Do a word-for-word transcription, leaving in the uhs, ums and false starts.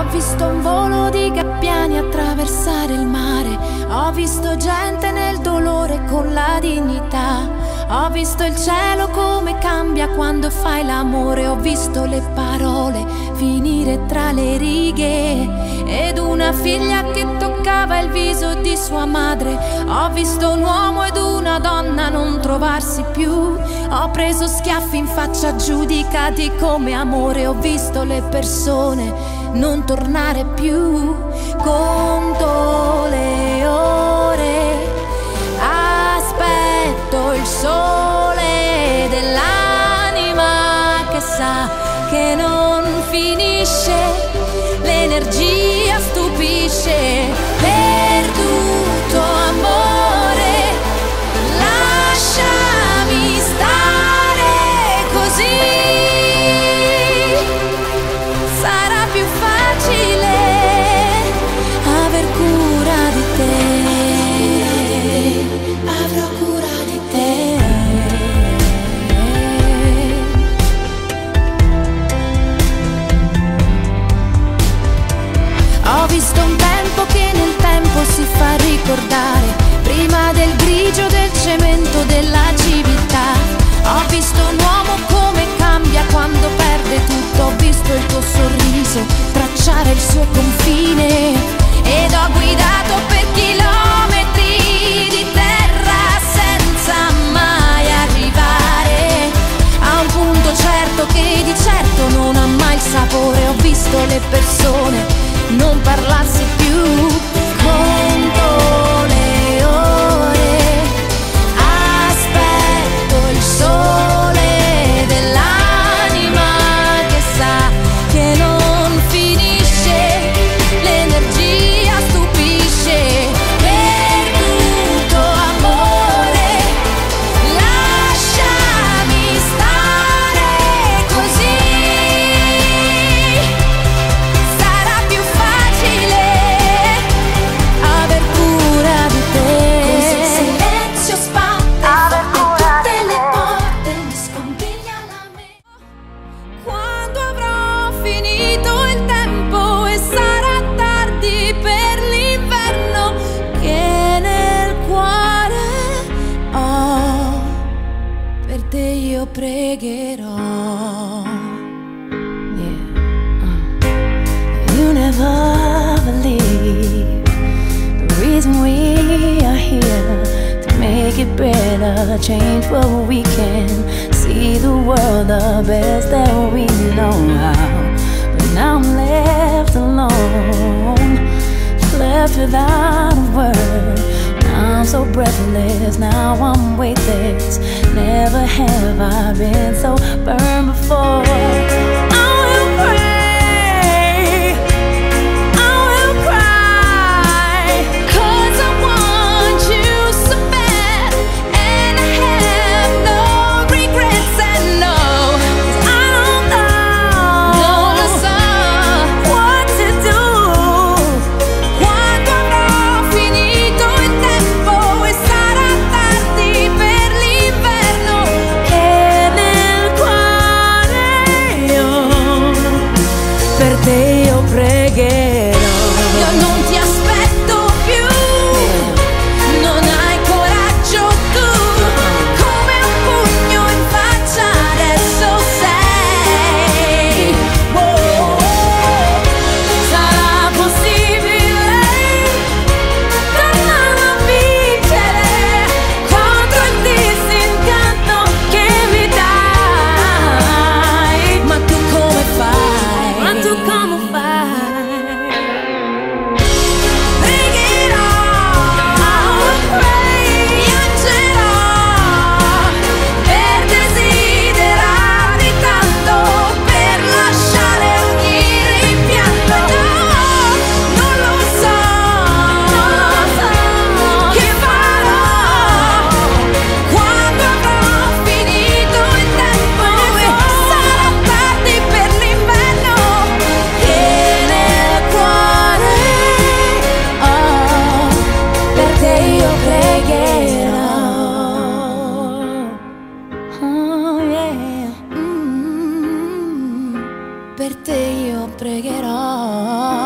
Ho visto un volo di gabbiani attraversare il mare, ho visto gente nel dolore con la dignità, ho visto il cielo come cambia quando fai l'amore, ho visto le parole finire tra le righe ed una figlia che toccava il viso di sua madre, ho visto un uomo ed una donna non trovarsi più, ho preso schiaffi in faccia giudicati come amore, ho visto le persone non tornare più, conto le ore, aspetto il sole dell'anima che sa che non finisce, l'energia stupisce, perduto amore, lasciami stare così, sarà più facile aver cura di te, avrò cura di te. Ho visto un tempo che nel tempo si fa ricordare, prima del grigio del cemento della civiltà, ho visto un uomo come cambia quando perde tutto, ho visto il tuo sorriso tracciare il suo confine ed ho guidato per chilometri di terra senza mai arrivare a un punto certo che di certo non ha mai il sapore, ho visto le persone non parlarsi più, conto le ore, aspetto il sole dell'anima che sa che non finisce, l'energia stupisce, perduto amore, lasciami stare così, sarà più facile aver cura di te. Così il silenzio sbatte, fa tutte le porte, mi scompiglia la mente. Quando avrò finito il tempo e sarà tardi per l'inverno, che nel cuore ho, per te io pregherò. You never believe the reason we are here, to make it better, change what we can, see the world the best that we know how. But now I'm left alone, left without a word. Now I'm so breathless, now I'm weightless. Never have I been so burned before. I will pray, per te io pregherò. Io non ti aspetto più, non hai coraggio tu, come un pugno in faccia adesso sei. Oh, sarà possibile tornare a vincere contro il disincanto che mi dai? Ma tu come fai? Ma tu come fai? Pregherò, piangerò per desiderarti tanto, per lasciare ogni rimpianto. Non lo so, non lo so che farò quando avrò finito il tempo e sarà tardi per l'inverno, che nel cuore ho, per te io pregherò. Oh, yeah. Mm, per te io io pregherò.